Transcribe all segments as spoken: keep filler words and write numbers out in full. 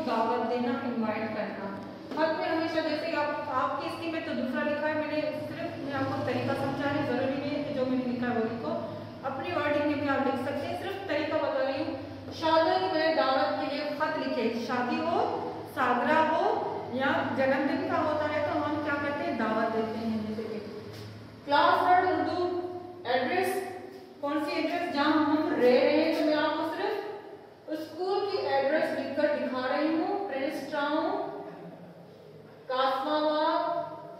दावत देना, इनवाइट करना। खत में हमेशा जैसे आप आपकी स्कीम में तो दूसरा लिखा है, मैंने सिर्फ मैं आपको तरीका समझा है, जरूरी नहीं है कि जो मैंने लिखा है वो लिखो, अपनी वर्डिंग में भी आप लिख सकते हैं, सिर्फ तरीका बता रही हूँ। शादी में दावत के लिए खत लिखे, शादी हो, सागरा हो या जन्मदिन का होता है तो हम क्या करते हैं, दावत देते हैं। जैसे कि क्लास थर्ड उर्दू एड्रेस, कौन सी एड्रेस जहाँ हम रह रहे हैं, तो मैं आपको सिर्फ स्कूल की एड्रेस लिखकर दिखा रही हूँ, प्रिंस टाउन, कासमाबाद,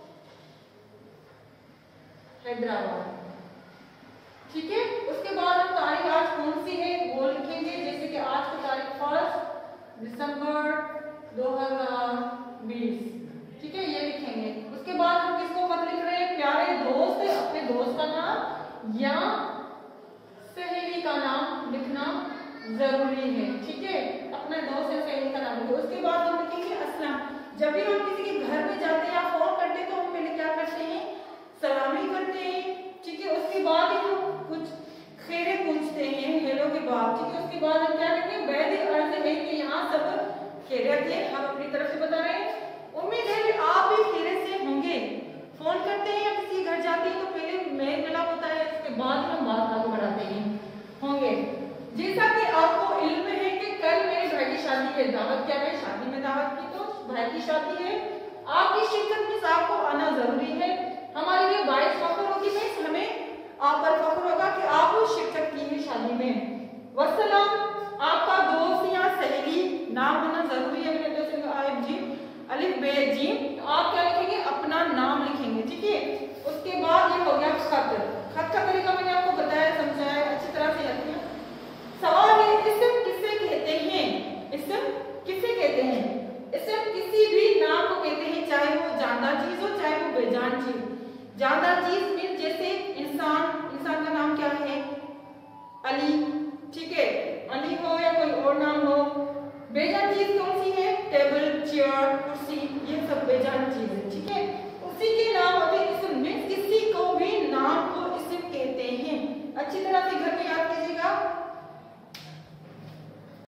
हैदराबाद। ठीक है, उसके बाद हम तारीख आज कौन सी है वो लिखेंगे, जैसे कि आज की तारीख फर्स्ट दिसंबर दो हजार बीस। ठीक है, ये लिखेंगे। उसके बाद हम किसको खत लिख रहे हैं, प्यारे दोस्त, अपने दोस्त का नाम या सहेली का नाम लिखना जरूरी है। ठीक है, अपने दोस्त या सहेली का नाम लिखो। उसके बाद हम लिखेंगे अस्सलाम। जब भी हम किसी के घर में जाते हैं या फोन करते हैं तो हम पहले क्या करते हैं, सलामी करते हैं। ठीक है, उसके बाद ही हम कुछ खैरे पूछते हैं, हेलो के बाद। ठीक है, उसके बाद हम क्या करते हैं, बैद अर्ज है कि यहाँ सब खैरियत है, हम अपनी तरफ से बता रहे हैं। उम्मीद है कि आप भी खैरियत से होंगे। फोन करते हैं या किसी घर जाते हैं तो पहले मैं मिला होता है, उसके बाद हम बात आगे बढ़ाते हैं होंगे। जैसा कि आपको इल्म है कि कल मेरे भाई की शादी है, दावत क्या है, शादी में दावत की तो भाई की शादी है, आपकी शिरकत में आपको आना जरूरी है। हमारे लिए बाईस फख्र होगी, मैं हमें आप पर फख्र होगा कि आप शिरकत की है शादी में। वसलाम, आपका दोस्त या सहेली नाम होना जरूरी है। मैंने जैसे आयब जी अलिफ बे जी, तो आप क्या लिखेंगे, अपना नाम लिखेंगे। ठीक है, उसके बाद ये हो गया खत। खत का तरीका मैंने आपको बताया, समझाया, अच्छी तरह से रखना। सवाल है, इस्म किसे कहते हैं, इस्म किसे कहते हैं। इस्म किसी भी नाम को कहते हैं, चाहे वो जानदार चीज हो चाहे वो बेजान चीज। जानदार चीज मीन जैसे इंसान, इंसान का नाम क्या है, अली। ठीक है, अली हो या कोई और नाम हो। बेजान चीज कौन सी है, टेबल, चेयर, कुर्सी, ये सब बेजान चीज है। ठीक है, उसी के नाम